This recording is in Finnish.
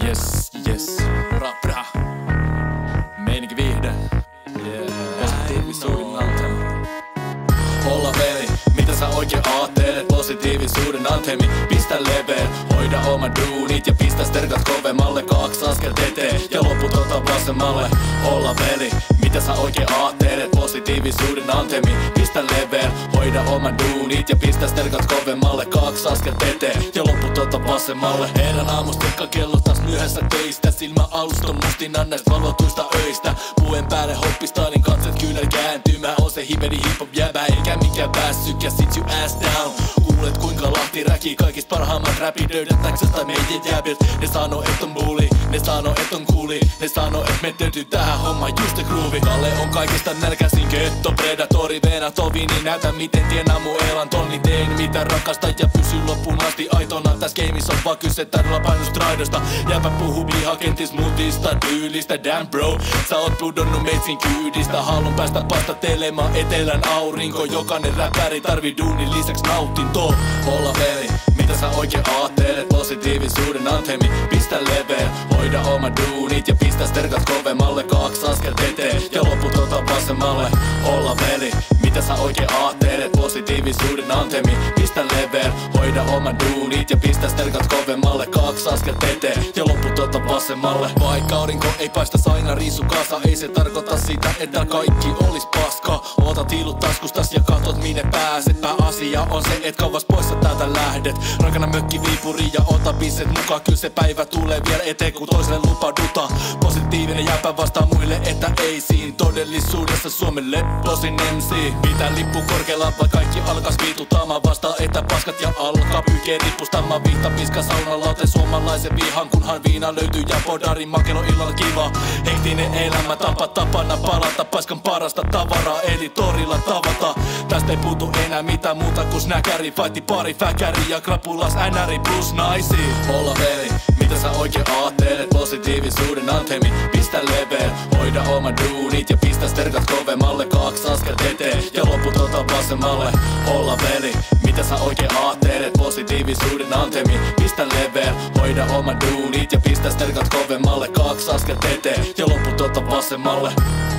Yes. Bra. Meininki viihde. Positiivisuuden antemi. Olla veli, mitä sä oikein aattelet? Positiivisuuden antemi. Pistä leveä, hoida oma duunit ja pistä sterkat kovemmalle. 2 askel eteen ja loput ota vasemmalle. Olla veli, mitä sä oikein aattelet? Positiivisuuden antemi. Pistä leveä, hoida oma duunit ja pistä sterkat kovemmalle. 2 askel eteen ja loput ota vasemmalle. Herran aamusta kello taas myöhässä töistä. Silmä aluston mustina näistä valvotuista öistä. Puen päälle hoppistainin katset kyynel kääntyy. Mä oon se hiveli hip hop jäbä eikä mikään päässyt ja sit you ass down. Kuulet kuinka Lahti räkii kaikista parhaimmat räpidöydät Taksasta meidän jäbilt. Ne sanoo et on bully, ne sanoo et on cooli. Ne sanoo et me täytyy tähän hommaan just the groovy. Kalle on kaikista nälkäisin ketto, predatori, venatovi. Niin näytä miten tienaa mun elantoni. Teen mitä rakastan ja pysy loppuun asti aitona. Täs gameissa on vaan kyse tarjolla painustraidosta. Jäpä puhuu vihakentis mutista tyylistä. Damn bro, sä oot pudonnut meitsin kyydistä. Haluun päästä pastatelemaan etelän aurinko. Jokainen räppäri tarvii duunin lisäks nautinto. Olla veli, mitä sä oikein aattelet? Positiivisuuden antemi. Pistä leveä, hoida oma duunit ja pistä sterkat kovemmalle. 2 askel eteen ja loput ota vasemmalle. Olla veli, mitä sä oikein aattelet? Positiivisuuden antemi. Pistä leveä, hoida oma duunit ja pistä sterkat kovemmalle. 2 askel eteen ja loput ota vasemmalle. Vaikka aurinko ei paista aina riisu kasa, ei se tarkoita sitä, että kaikki olis paska. Otat hiilut taskustas ja katot minne pääset. Pääasia on se, et kauas poissa täältä lähdet. Rakenna mökki Viipuri ja ota biset mukaan. Kyllä se päivä tulee vielä eteen kun toiselle lupauduta. Positiivinen jääpä vastaa muille, että ei siinä todellisuudessa Suomelle tosin MC. Pitää lippu korkealla vai kaikki alkas viitutamaan. Vastaa että paskat ja alkaa pyyhkee rippustamaan. Vihta piska saunalauten suomalaisen vihan. Kunhan viina löytyy ja podarin makelo illalla kiva. Hektinen elämä tapana palata. Paskan parasta tavaraa eli torilla tavata. Tästä ei puutu enää mitään muuta kuin snäkäri. Fighti pari fäkäri ja krapulas NRI plus naisi. Olla veli, mitä sä oikein aattelet? Positiivisuuden antemi. Pistä leveä, hoida oma duunit ja pistä sterkat kovemmalle. 2 askel eteen ja loput ota vasemmalle. Olla veli, mitä sä oikein aattelet? Positiivisuuden antemi. Pistä leveä, hoida oma duunit ja pistä sterkat kovemmalle. 2 askel eteen ja loput ota vasemmalle.